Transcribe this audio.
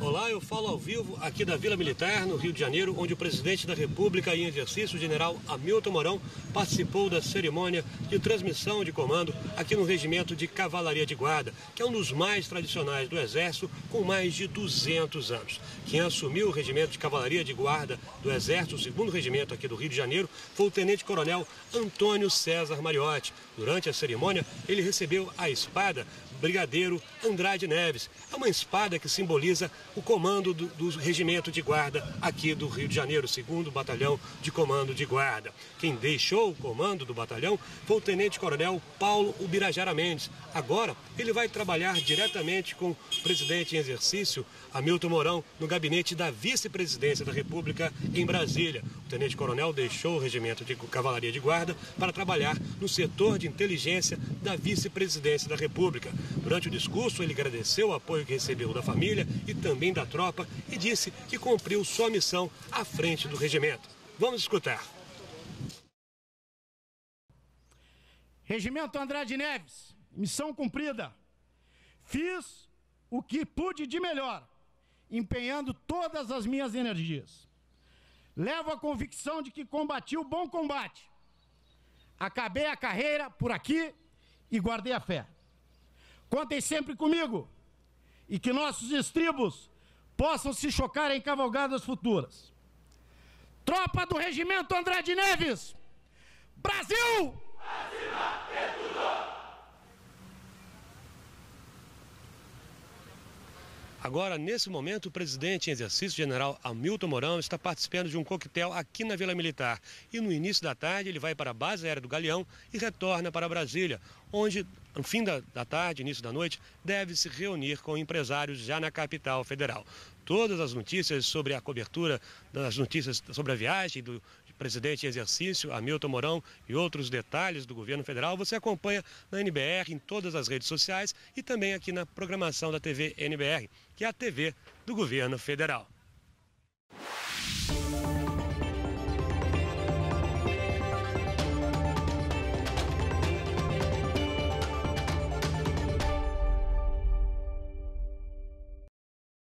Olá, eu falo ao vivo aqui da Vila Militar, no Rio de Janeiro, onde o presidente da República em exercício, o general Hamilton Mourão, participou da cerimônia de transmissão de comando aqui no Regimento de Cavalaria de Guarda, que é um dos mais tradicionais do Exército, com mais de 200 anos. Quem assumiu o Regimento de Cavalaria de Guarda do Exército, o 2º Regimento aqui do Rio de Janeiro, foi o Tenente-Coronel Antônio César Mariotti. Durante a cerimônia, ele recebeu a espada Brigadeiro Andrade Neves. É uma espada que simboliza o comando do Regimento de Guarda aqui do Rio de Janeiro, 2º Batalhão de Comando de Guarda. Quem deixou o comando do batalhão foi o Tenente-Coronel Paulo Ubirajara Mendes. Agora, ele vai trabalhar diretamente com o presidente em exercício, Hamilton Mourão, no gabinete da Vice-Presidência da República em Brasília. O Tenente-Coronel deixou o Regimento de Cavalaria de Guarda para trabalhar no setor de inteligência da Vice-Presidência da República. Durante o discurso, ele agradeceu o apoio que recebeu da família e também da tropa e disse que cumpriu sua missão à frente do regimento. Vamos escutar. Regimento Andrade Neves, missão cumprida. Fiz o que pude de melhor, empenhando todas as minhas energias. Levo a convicção de que combati o bom combate. Acabei a carreira por aqui e guardei a fé. Contem sempre comigo e que nossos estribos possam se chocar em cavalgadas futuras. Tropa do Regimento Andrade Neves, Brasil! Acima de tudo! Agora, nesse momento, o presidente em exercício, general Hamilton Mourão, está participando de um coquetel aqui na Vila Militar. E no início da tarde ele vai para a base aérea do Galeão e retorna para Brasília, onde, no fim da tarde, início da noite, deve se reunir com empresários já na capital federal. Todas as notícias sobre a cobertura, das notícias sobre a viagem do presidente em exercício, Hamilton Mourão, e outros detalhes do governo federal, você acompanha na NBR, em todas as redes sociais e também aqui na programação da TV NBR, que é a TV do governo federal.